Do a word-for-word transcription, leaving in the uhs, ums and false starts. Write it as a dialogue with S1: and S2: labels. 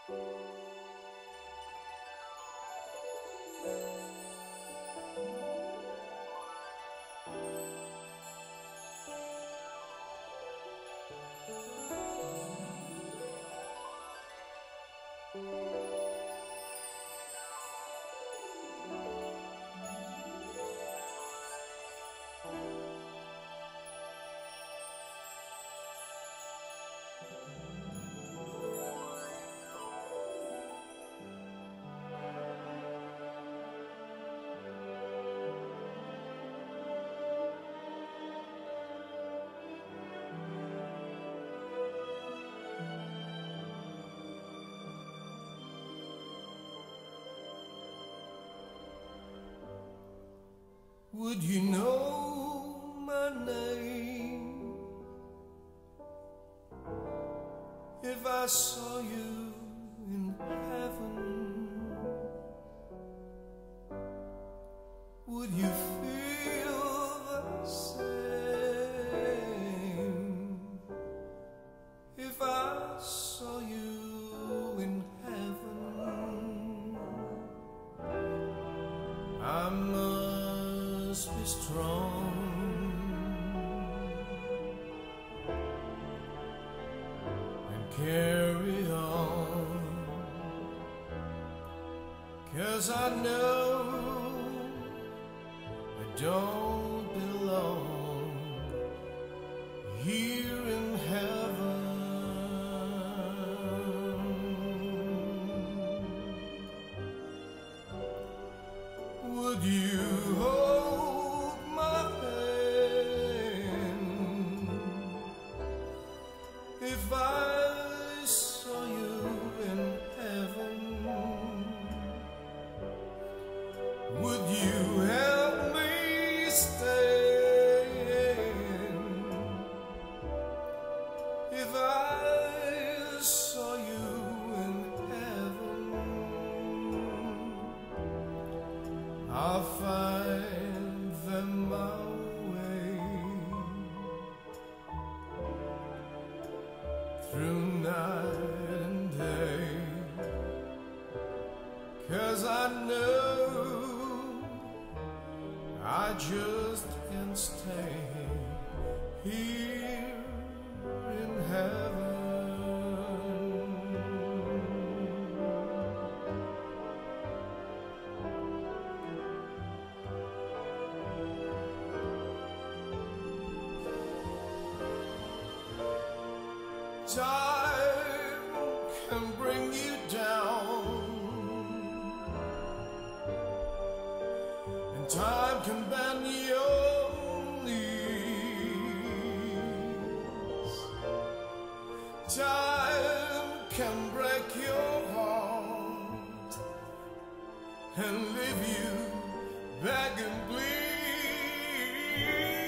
S1: Would you know my name if I saw you in heaven? Would you feel the same if I saw you in heaven? I must be strong and carry on, 'cause I know I don't belong here in heaven. Would you hold my hand if I saw you in heaven? Would you help me stand if I saw you in heaven? I'll find them my way through night and day, 'cause I know I just can't stay here in heaven. Time can bring you down, and time can bend your knees. Time can break your heart and leave you begging, please.